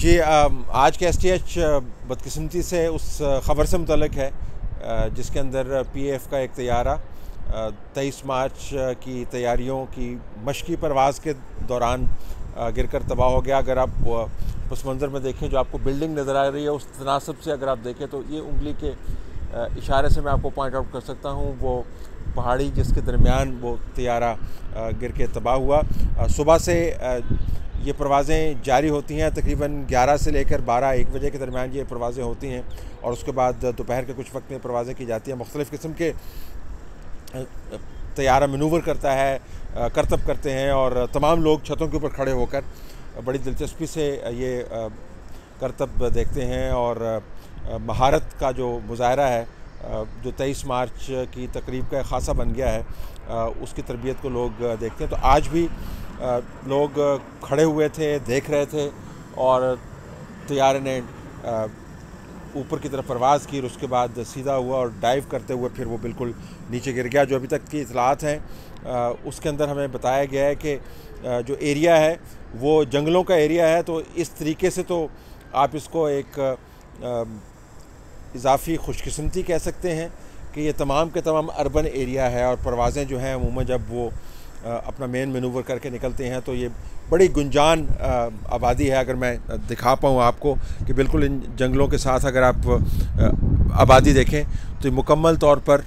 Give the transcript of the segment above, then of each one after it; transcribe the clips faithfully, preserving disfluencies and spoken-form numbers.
जी अम, आज के S T H बदकिस्मती से उस ख़बर से मुतल्लिक है अ, जिसके अंदर पी ए एफ का एक तैयारा तेईस मार्च की तैयारियों की मशक़ी परवाज़ के दौरान गिरकर तबाह हो गया। अगर आप पस मंज़र में देखें, जो आपको बिल्डिंग नज़र आ रही है, उस तनासब से अगर आप देखें तो ये उंगली के इशारे से मैं आपको पॉइंट आउट कर सकता हूँ वो पहाड़ी जिसके दरमियान वो तैयारा गिर के तबाह हुआ। सुबह से ये परवाज़ें जारी होती हैं, तकरीबन ग्यारह से लेकर बारह एक बजे के दरमियान ये परवाज़ें होती हैं और उसके बाद दोपहर के कुछ वक्त में परवाज़ें की जाती हैं। मुख्तलिफ़ किस्म के तैयारा मनूवर करता है, करतब करते हैं और तमाम लोग छतों के ऊपर खड़े होकर बड़ी दिलचस्पी से ये करतब देखते हैं और महारत का जो मुज़ाहरा है, जो तेईस मार्च की तकरीब का ख़ासा बन गया है, उसकी तरबियत को लोग देखते हैं। तो आज भी लोग खड़े हुए थे, देख रहे थे और तैयारे ने ऊपर की तरफ परवाज़ की और उसके बाद सीधा हुआ और डाइव करते हुए फिर वो बिल्कुल नीचे गिर गया। जो अभी तक की इतलात हैं उसके अंदर हमें बताया गया है कि जो एरिया है वो जंगलों का एरिया है, तो इस तरीके से तो आप इसको एक इजाफ़ी खुशकिस्मती कह सकते हैं कि ये तमाम के तमाम अर्बन एरिया है और परवाज़ें जो हैं अमूमन जब वो अपना मेन मनूवर करके निकलते हैं तो ये बड़ी गुंजान आबादी है। अगर मैं दिखा पाऊँ आपको कि बिल्कुल इन जंगलों के साथ अगर आप आबादी देखें तो मुकम्मल तौर पर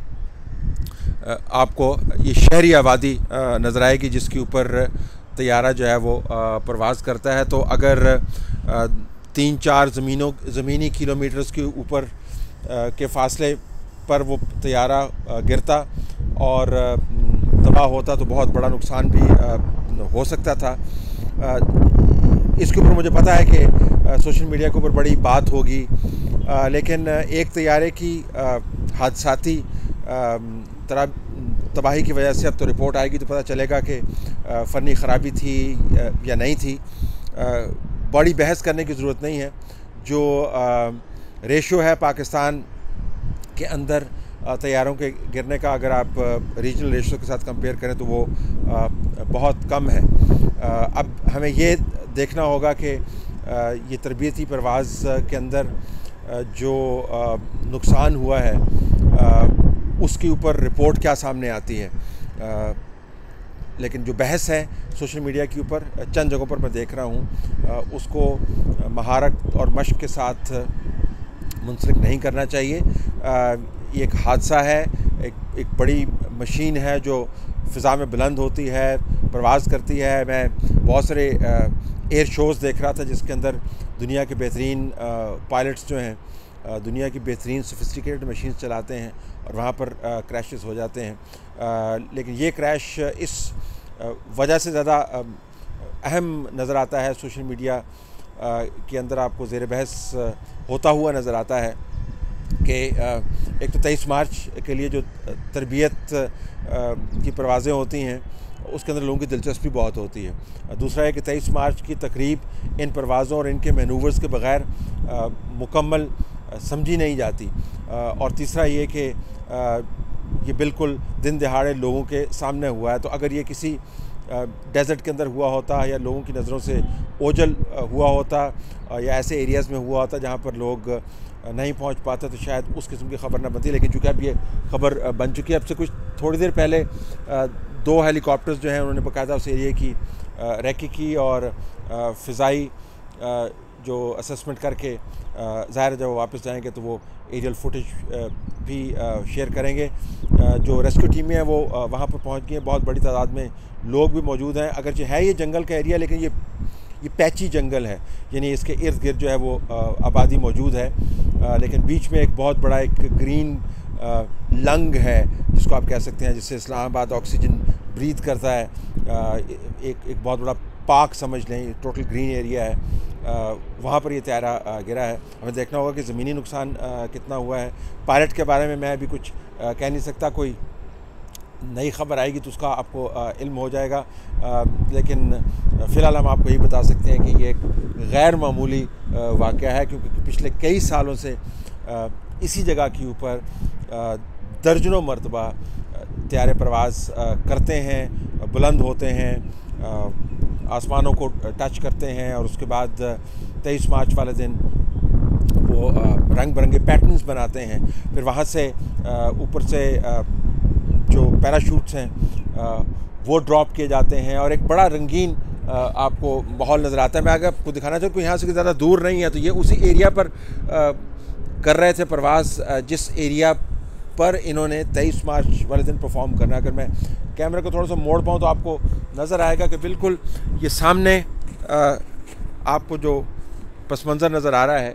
आपको ये शहरी आबादी नज़र आएगी जिसके ऊपर तैयारा जो है वो परवाज़ करता है। तो अगर तीन चार ज़मीनों ज़मीनी किलोमीटर्स के ऊपर के फासले पर वो तैयारा गिरता और तबाह होता तो बहुत बड़ा नुकसान भी हो सकता था। इसके ऊपर मुझे पता है कि सोशल मीडिया के ऊपर बड़ी बात होगी, लेकिन एक तैयारे की हादसाती तरह तबाही की वजह से अब तो रिपोर्ट आएगी तो पता चलेगा कि फ़नी ख़राबी थी या नहीं थी। बड़ी बहस करने की ज़रूरत नहीं है। जो रेशो है पाकिस्तान के अंदर तैयारों के गिरने का, अगर आप रीजनल रेशो के साथ कंपेयर करें तो वो बहुत कम है। अब हमें ये देखना होगा कि ये तरबियती परवाज़ के अंदर जो नुकसान हुआ है उसके ऊपर रिपोर्ट क्या सामने आती है। लेकिन जो बहस है सोशल मीडिया के ऊपर चंद जगहों पर मैं देख रहा हूँ, उसको महारत और मश्क के साथ मुंसलिक नहीं करना चाहिए। ये एक हादसा है, एक एक बड़ी मशीन है जो फ़िज़ा में बुलंद होती है, परवाज़ करती है। मैं बहुत सारे एयर शोज़ देख रहा था जिसके अंदर दुनिया के बेहतरीन पायलट्स जो हैं दुनिया की बेहतरीन सोफिस्टिकेटेड मशीन चलाते हैं और वहाँ पर क्रैशेस हो जाते हैं। लेकिन ये क्रैश इस वजह से ज़्यादा अहम नज़र आता है, सोशल मीडिया के अंदर आपको ज़ेर बहस होता हुआ नज़र आता है कि एक तो तेईस मार्च के लिए जो तरबियत की परवाज़ें होती हैं उसके अंदर लोगों की दिलचस्पी बहुत होती है। दूसरा है कि तेईस मार्च की तकरीब इन परवाज़ों और इनके मैनूवर्स के बग़ैर मुकम्मल समझी नहीं जाती। और तीसरा ये कि ये बिल्कुल दिन दहाड़े लोगों के सामने हुआ है। तो अगर ये किसी डेज़र्ट के अंदर हुआ होता या लोगों की नज़रों से ओझल हुआ होता या ऐसे एरियाज़ में हुआ होता जहाँ पर लोग नहीं पहुँच पाते तो शायद उस किस्म की ख़बर ना बनती। लेकिन चूँकि अब ये ख़बर बन चुकी है, अब से कुछ थोड़ी देर पहले दो हेलीकॉप्टर्स जो हैं उन्होंने बाकायदा उस एरिए की रैकी की और फ़िज़ाई जो असेसमेंट करके ज़ाहिर जब वो वापस जाएंगे तो वो एरियल फुटेज भी शेयर करेंगे। जो रेस्क्यू टीमें हैं वो वहाँ पर पहुँच गई हैं, बहुत बड़ी तादाद में लोग भी मौजूद हैं। अगरचे है ये जंगल का एरिया, लेकिन ये ये पैची जंगल है, यानी इसके इर्द गिर्द जो है वो आबादी मौजूद है। लेकिन बीच में एक बहुत बड़ा एक ग्रीन लंग है जिसको आप कह सकते हैं, जिससे इस्लामाबाद ऑक्सीजन ब्रीथ करता है। एक एक बहुत बड़ा पार्क समझ लें, टोटल ग्रीन एरिया है। वहाँ पर ये तैयारा गिरा है। हमें देखना होगा कि ज़मीनी नुकसान कितना हुआ है। पायलट के बारे में मैं अभी कुछ कह नहीं सकता, कोई नई ख़बर आएगी तो उसका आपको इल्म हो जाएगा। लेकिन फ़िलहाल हम आपको यही बता सकते हैं कि ये एक गैर मामूली वाक़या है, क्योंकि पिछले कई सालों से इसी जगह के ऊपर दर्जनों मरतबा तैयारे परवाज़ करते हैं, बुलंद होते हैं, आसमानों को टच करते हैं और उसके बाद तेईस मार्च वाले दिन वो रंग बिरंगे पैटर्न्स बनाते हैं, फिर वहाँ से ऊपर से जो पैराशूट्स हैं वो ड्रॉप किए जाते हैं और एक बड़ा रंगीन आपको माहौल नज़र आता है। मैं अगर आपको दिखाना चाहूँ कि यहाँ से ज़्यादा दूर नहीं है, तो ये उसी एरिया पर कर रहे थे प्रवास जिस एरिया पर इन्होंने तेईस मार्च वाले दिन परफॉर्म करना। अगर मैं कैमरा को थोड़ा सा मोड़ पाऊँ तो आपको नज़र आएगा कि बिल्कुल ये सामने आपको जो पस मंज़र नज़र आ रहा है,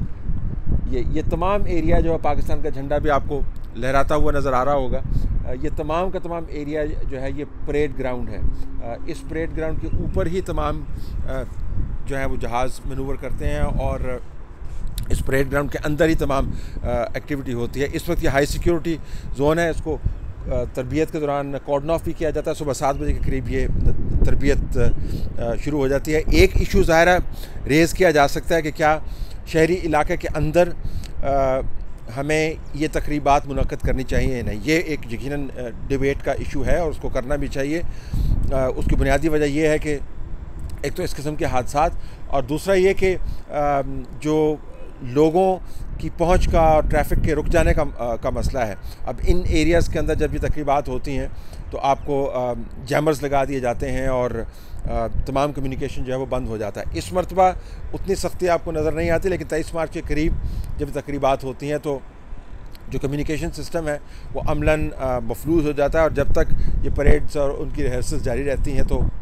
ये ये तमाम एरिया जो है पाकिस्तान का झंडा भी आपको लहराता हुआ नज़र आ रहा होगा। ये तमाम का तमाम एरिया जो है ये परेड ग्राउंड है। इस परेड ग्राउंड के ऊपर ही तमाम जो है वो जहाज़ मैनूवर करते हैं और इस परेड ग्राउंड के अंदर ही तमाम एक्टिविटी होती है। इस वक्त ये हाई सिक्योरिटी जोन है, इसको तरबियत के दौरान कॉर्डन ऑफ भी किया जाता है। सुबह सात बजे के करीब ये तरबियत शुरू हो जाती है। एक इशू ज़ाहिर रेज़ किया जा सकता है कि क्या शहरी इलाके के अंदर आ, हमें ये तकरीबात मुनक़्क़द करनी चाहिए या नहीं। ये एक यकीनन डिबेट का इशू है और उसको करना भी चाहिए। आ, उसकी बुनियादी वजह यह है कि एक तो इस किस्म के हादसात और दूसरा ये कि जो लोगों की पहुंच का और ट्रैफिक के रुक जाने का का मसला है। अब इन एरियाज़ के अंदर जब ये तकरीबात होती हैं तो आपको जैमर्स लगा दिए जाते हैं और तमाम कम्युनिकेशन जो है वो बंद हो जाता है। इस मरतबा उतनी सख्ती आपको नज़र नहीं आती, लेकिन तेईस मार्च के करीब जब तकरीबात होती हैं तो जो कम्युनिकेशन सिस्टम है वो अमलन मफलूज हो जाता है और जब तक ये परेड्स और उनकी रिहर्सल्स जारी रहती हैं तो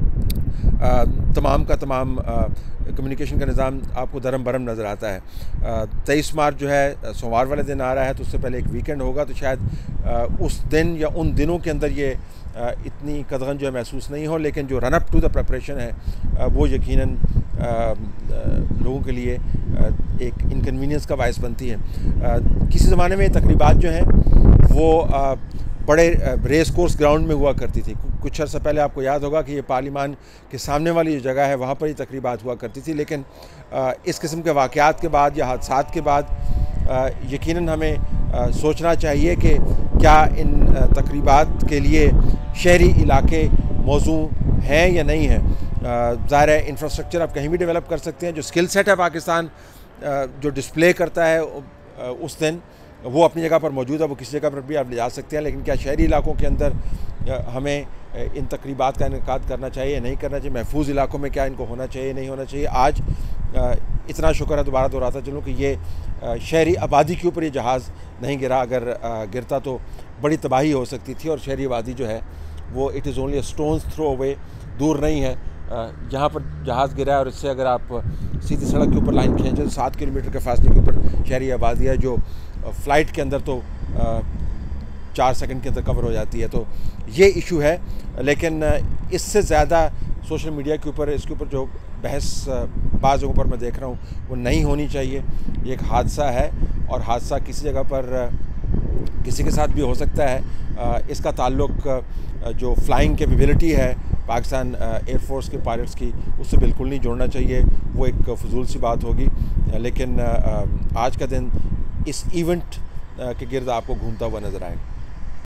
आ, तमाम का तमाम कम्युनिकेशन का निज़ाम आपको दरम बरम नज़र आता है। तेईस मार्च जो है सोमवार वाले दिन आ रहा है, तो उससे पहले एक वीकेंड होगा, तो शायद आ, उस दिन या उन दिनों के अंदर ये आ, इतनी कदगन जो है महसूस नहीं हो, लेकिन जो run up to the preparation है आ, वो यकीनन लोगों के लिए आ, एक इनकन्वीनियंस का बायस बनती है। आ, किसी ज़माने में तकरीबात जो हैं वो आ, बड़े रेस कोर्स ग्राउंड में हुआ करती थी। कुछ अर्सा पहले आपको याद होगा कि ये पार्लिमान के सामने वाली जो जगह है वहाँ पर ही तकरीबात हुआ करती थी, लेकिन इस किस्म के वाक़यात के बाद या हादसात के बाद यकीनन हमें सोचना चाहिए कि क्या इन तकरीबात के लिए शहरी इलाके मौजू हैं या नहीं हैं। ज़ाहिर है इंफ्रास्ट्रक्चर आप कहीं भी डेवलप कर सकते हैं। जो स्किल सेट है पाकिस्तान जो डिस्प्ले करता है उस दिन वो अपनी जगह पर मौजूद है, वो किसी जगह पर भी आप ले जा सकते हैं, लेकिन क्या शहरी इलाकों के अंदर हमें इन तकरीबात का इनेकाद करना चाहिए या नहीं करना चाहिए। महफूज इलाकों में क्या इनको होना चाहिए नहीं होना चाहिए। आज इतना शुक्र है, दोबारा दोहराता चलूँ कि ये शहरी आबादी के ऊपर ये जहाज़ नहीं गिरा। अगर गिरता तो बड़ी तबाही हो सकती थी और शहरी आबादी जो है वो it is only a stone's throw away, दूर नहीं है। यहाँ पर जहाज़ गिरा है और इससे अगर आप सीधी सड़क के ऊपर लाइन खींचें तो सात किलोमीटर के फासले के ऊपर शहरी आबादी है जो फ़्लाइट के अंदर तो चार सेकंड के अंदर कवर हो जाती है। तो ये इशू है, लेकिन इससे ज़्यादा सोशल मीडिया के ऊपर इसके ऊपर जो बहस बाज़ जगहों पर मैं देख रहा हूँ वो नहीं होनी चाहिए। ये एक हादसा है और हादसा किसी जगह पर किसी के साथ भी हो सकता है। इसका ताल्लुक जो फ्लाइंग कैपेबिलिटी है पाकिस्तान एयरफोर्स के पायलट्स की उससे बिल्कुल नहीं जोड़ना चाहिए, वो एक फजूल सी बात होगी। लेकिन आज का दिन इस इवेंट के गिर्द आपको घूमता हुआ नज़र आएगा।